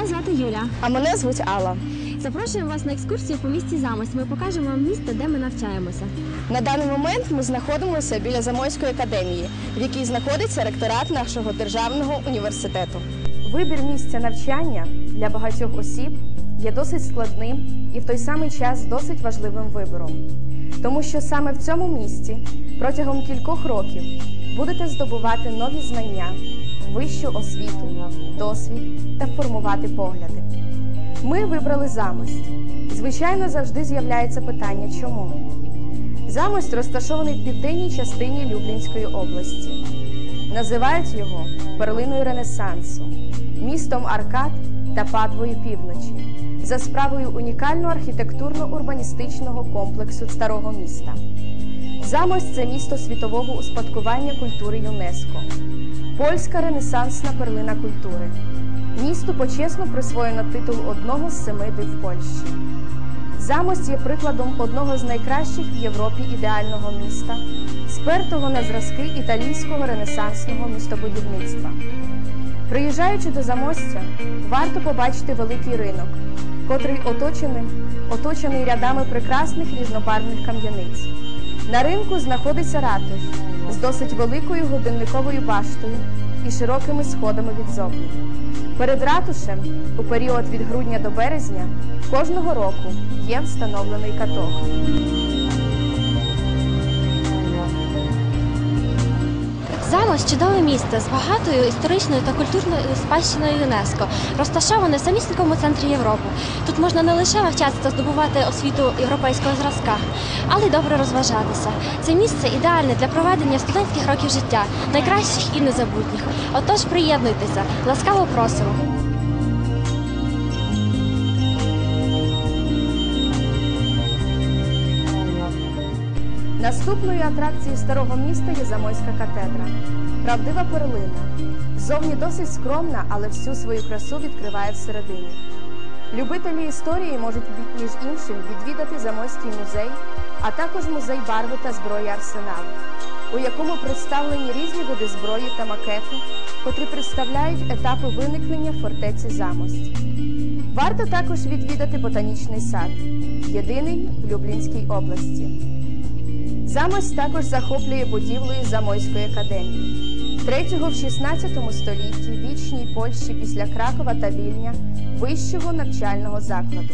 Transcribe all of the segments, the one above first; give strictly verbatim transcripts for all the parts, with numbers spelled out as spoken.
звати Юля. А мене звуть Алла. Запрошуємо вас на екскурсію по місті Замость. Ми покажемо вам місто, де ми навчаємося. На даний момент ми знаходимося біля Замойської академії, в якій знаходиться ректорат нашого державного університету. Вибір місця навчання для багатьох осіб є досить складним і в той самий час досить важливим вибором. Тому що саме в цьому місті протягом кількох років будете здобувати нові знання, вищу освіту, досвід та формувати погляди. Ми вибрали Замость. Звичайно, завжди з'являється питання «чому?». Замость розташований в південній частині Люблінської області. Називають його перлиною Ренесансу, містом аркад та Падвою півночі, за справою унікального архітектурно-урбаністичного комплексу Старого міста. Замость – це місто світового успадкування культури ЮНЕСКО, польська ренесансна перлина культури. Місту почесно присвоєно титул одного з семи див Польщі. Замость є прикладом одного з найкращих в Європі ідеального міста, спертого на зразки італійського ренесансного містобудівництва. Приїжджаючи до Замостя, варто побачити великий ринок, котрий оточений, оточений рядами прекрасних різнобарвних кам'яниць. На ринку знаходиться ратуш з досить великою годинниковою баштою і широкими сходами відзовні. Перед ратушем у період від грудня до березня кожного року є встановлений каток. Замость – чудове місто з багатою історичною та культурною спадщиною ЮНЕСКО, розташоване в самісінькому центрі Європи. Тут можна не лише навчатися та здобувати освіту європейського зразка, але й добре розважатися. Це місце ідеальне для проведення студентських років життя, найкращих і незабутніх. Отож, приєднуйтеся, ласкаво просимо. Наступною атракцією старого міста є Замойська катедра. Правдива перлина. Ззовні досить скромна, але всю свою красу відкриває всередині. Любителі історії можуть, між іншим, відвідати Замойський музей, а також музей барви та зброї Арсенал, у якому представлені різні види зброї та макети, котрі представляють етапи виникнення фортеці Замость. Варто також відвідати ботанічний сад, єдиний в Люблінській області. Замость також захоплює будівлею Замойської академії, третього в шістнадцятому столітті вічній Польщі після Кракова та Вільня вищого навчального закладу.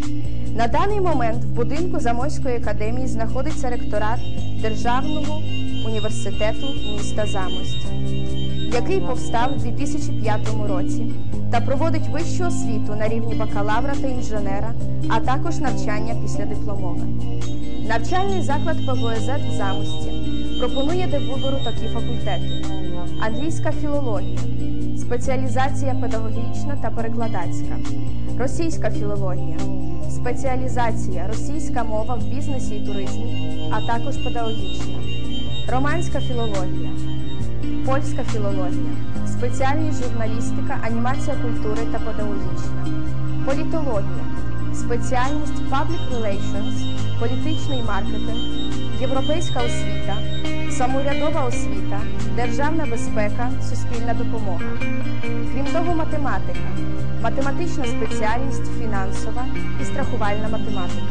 На даний момент в будинку Замойської академії знаходиться ректорат Державного університету міста Замость, який повстав у дві тисячі п'ятому році та проводить вищу освіту на рівні бакалавра та інженера, а також навчання післядипломове. Навчальний заклад ПВЗ в Замості пропонує до вибору такі факультети: англійська філологія, спеціалізація педагогічна та перекладацька, російська філологія, спеціалізація російська мова в бізнесі і туризмі, а також педагогічна, романська філологія, польська філологія, спеціальність журналістика, анімація культури та педагогічна, політологія, спеціальність Public Relations, політичний маркетинг, європейська освіта, самоурядова освіта, державна безпека, суспільна допомога. Крім того, математика, математична спеціальність, фінансова і страхувальна математика,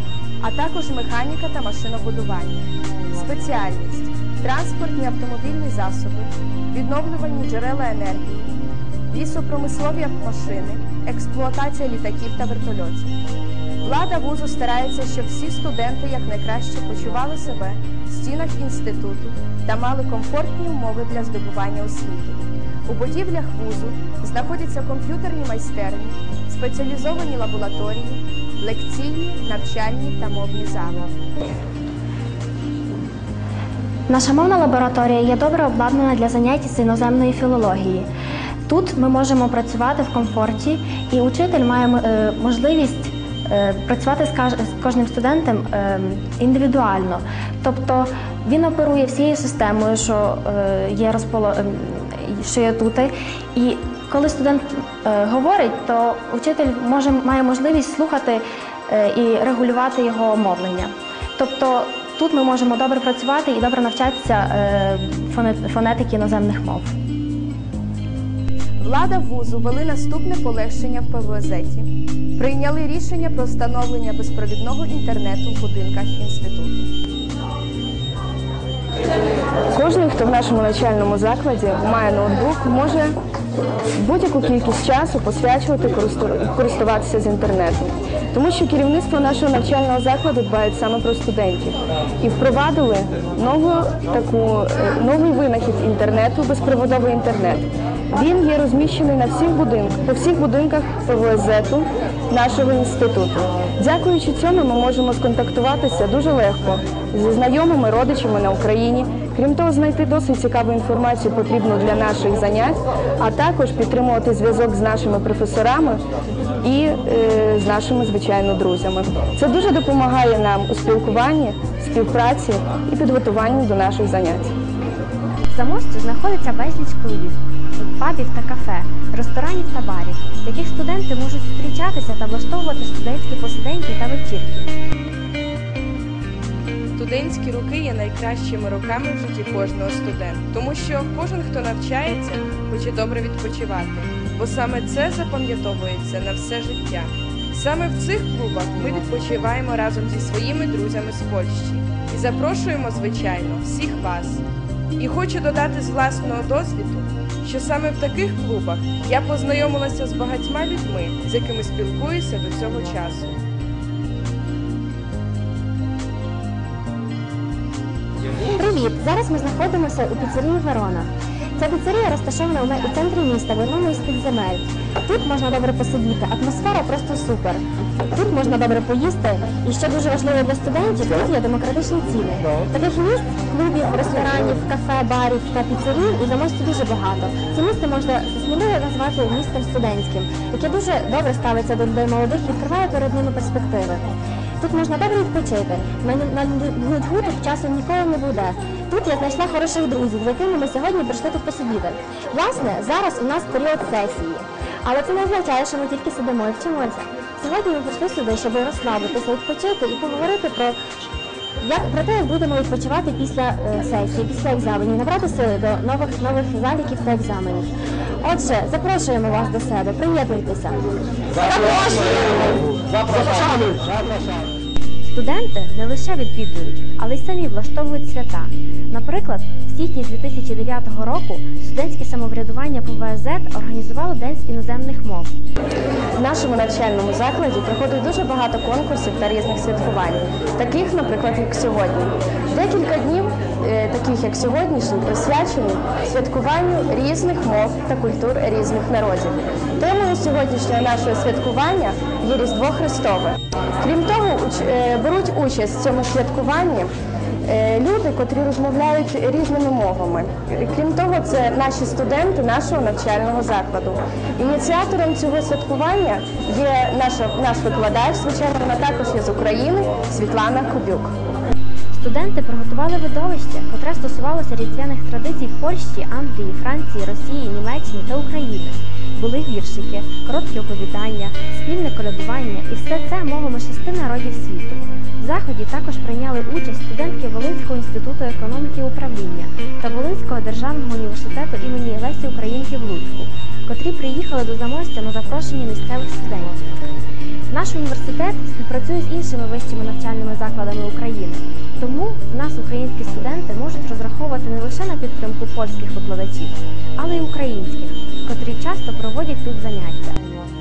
а також механіка та машинобудування. Спеціальність – транспортні автомобільні засоби, відновлювальні джерела енергії, лісопромислові машини, експлуатація літаків та вертольотів. Влада вузу старається, щоб всі студенти якнайкраще почували себе в стінах інституту та мали комфортні умови для здобування освіти. У будівлях вузу знаходяться комп'ютерні майстерні, спеціалізовані лабораторії, лекційні, навчальні та мовні зали. Наша мовна лабораторія є добре обладнана для занять з іноземної філології. Тут ми можемо працювати в комфорті, і учитель має е, можливість е, працювати з, каж з кожним студентом е, індивідуально. Тобто він оперує всією системою, що е, є розполо... е, що є тут. І коли студент е, говорить, то учитель може, має можливість слухати е, і регулювати його мовлення. Тобто тут ми можемо добре працювати і добре навчатися е, фонетики іноземних мов. влада вузу ввели наступне полегшення в ПВЗеті. Прийняли рішення про встановлення безпровідного інтернету в будинках інституту. Кожен, хто в нашому навчальному закладі має ноутбук, може будь-яку кількість часу посвячувати користуватися з інтернетом. Тому що керівництво нашого навчального закладу дбає саме про студентів. І впровадили нову, таку, новий винахід інтернету, безпроводовий інтернет. Він є розміщений на всіх будинках, по всіх будинках ПВЗету нашого інституту. Дякуючи цьому, ми можемо сконтактуватися дуже легко зі знайомими, родичами на Україні. Крім того, знайти досить цікаву інформацію потрібну для наших занять, а також підтримувати зв'язок з нашими професорами і е, з нашими, звичайно, друзями. Це дуже допомагає нам у спілкуванні, співпраці і підготуванні до наших занять. В Замості знаходиться безліч клубів, пабів та кафе, ресторанів та барів, в яких студенти можуть зустрічатися та влаштовувати студентські посиденьки та вечірки. Студентські роки є найкращими роками в житті кожного студента, тому що кожен, хто навчається, хоче добре відпочивати, бо саме це запам'ятовується на все життя. Саме в цих клубах ми відпочиваємо разом зі своїми друзями з Польщі і запрошуємо, звичайно, всіх вас. І хочу додати з власного досвіду, що саме в таких клубах я познайомилася з багатьма людьми, з якими спілкуюся до цього часу. Привіт! Зараз ми знаходимося у піцерії «Верона». Ця піцерія розташована у центрі міста, в одному із підземель. Тут можна добре посидіти, атмосфера просто супер. Тут можна добре поїсти, і що дуже важливо для студентів, тут є демократичні ціни. Таких місць, клубів, ресторанів, кафе, барів та піцерій у Замості дуже багато. Це місце можна сміливо назвати містом студентським, яке дуже добре ставиться до людей молодих і відкриває перед ними перспективи. Тут можна добре відпочити, на нудьгу тут часом ніколи не буде. Тут я знайшла хороших друзів, з якими ми сьогодні прийшли тут посидіти. Власне, зараз у нас період сесії, але це не означає, що ми тільки сидимо і вчимося. Сьогодні ми прийшли сюди, щоб розслабитися, відпочити і поговорити про, як, про те, як будемо відпочивати після е, сесії, після екзаменів, набрати сили до нових, нових заліків та екзаменів. Отже, запрошуємо вас до себе, приєднуйтеся. Запрошуємо! Запрошуємо! Студенти не лише відвідують, але й самі влаштовують свята. Наприклад, в січні дві тисячі дев'ятого року студентське самоврядування ПВЗет організувало День з іноземних мов. В нашому навчальному закладі проходить дуже багато конкурсів та різних святкувань, таких, наприклад, як сьогодні. Декілька днів, таких як сьогоднішній, присвячені святкуванню різних мов та культур різних народів. Темою сьогоднішнього нашого святкування є Різдво Христове. Крім того, беруть участь в цьому святкуванні люди, котрі розмовляють різними мовами. Крім того, це наші студенти нашого навчального закладу. Ініціатором цього святкування є наша, наш викладач, звичайно, вона також є з України, Світлана Кубюк. Студенти приготували видовище, котре стосувалося різдвяних традицій Польщі, Англії, Франції, Росії, Німеччини та України. Були віршики, короткі оповідання, спільне колядування і все це мовами шести народів світу. В заході також прийняли участь студентки Волинського інституту економіки і управління та Волинського державного університету імені Лесі Українки в Луцьку, котрі приїхали до Замостя на запрошення місцевих студентів. Наш університет співпрацює з іншими вищими навчальними закладами України, тому в нас українські студенти можуть розраховувати не лише на підтримку польських викладачів, але й українських, котрі часто проводять тут заняття.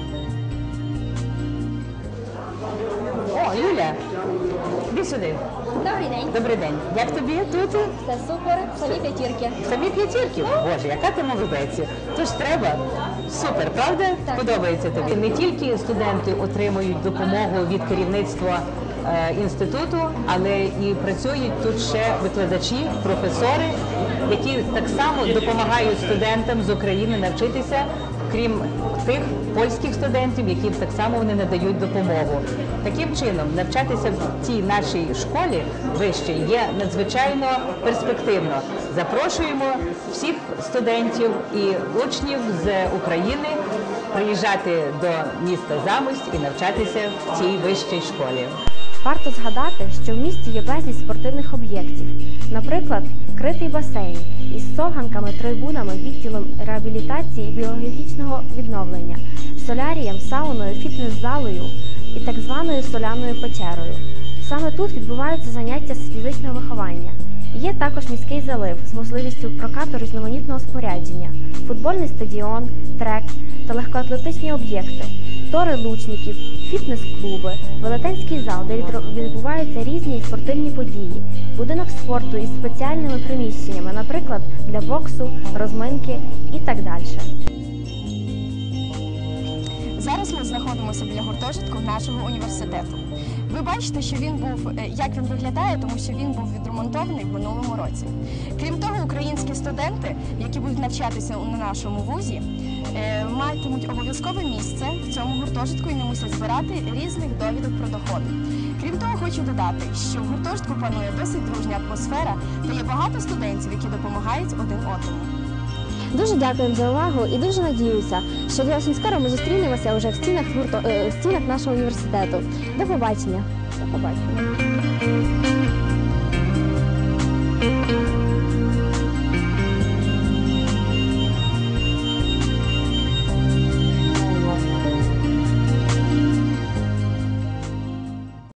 О, Юля, іди сюди. Добрий день. Добрий день. Як тобі тут? Все супер, самі п'ятірки. Самі п'ятірки? Боже, яка ти молодець. Тож треба. Супер, правда? Так. Подобається тобі. Не тільки студенти отримують допомогу від керівництва е, інституту, але і працюють тут ще викладачі, професори, які так само допомагають студентам з України навчитися, крім тих польських студентів, яким так само вони надають допомогу. Таким чином, навчатися в цій нашій школі вищій є надзвичайно перспективно. Запрошуємо всіх студентів і учнів з України приїжджати до міста Замость і навчатися в цій вищій школі. Варто згадати, що в місті є безліч спортивних об'єктів, наприклад, критий басейн із совганками, трибунами, відділом реабілітації і біологічного відновлення, солярієм, сауною, фітнес-залою і так званою соляною печерою. Саме тут відбуваються заняття з фізичного виховання. Є також міський залив з можливістю прокату різноманітного спорядження, футбольний стадіон, трек та легкоатлетичні об'єкти, тори лучників, фітнес-клуби, велетенський зал, де відбуваються різні спортивні події, будинок спорту із спеціальними приміщеннями, наприклад, для боксу, розминки і так далі. Зараз ми знаходимося біля гуртожитку нашого університету. Ви бачите, що він був, як він виглядає, тому що він був відремонтований в минулому році. Крім того, українські студенти, які будуть навчатися на нашому вузі, матимуть обов'язкове місце в цьому гуртожитку і не мусять збирати різних довідок про доходи. Крім того, хочу додати, що в гуртожитку панує досить дружня атмосфера та є багато студентів, які допомагають один одному. Дуже дякуємо за увагу і дуже надіюся, що зовсім скоро ми зустрінемося вже в стінах, гурто... в стінах нашого університету. До побачення. До побачення.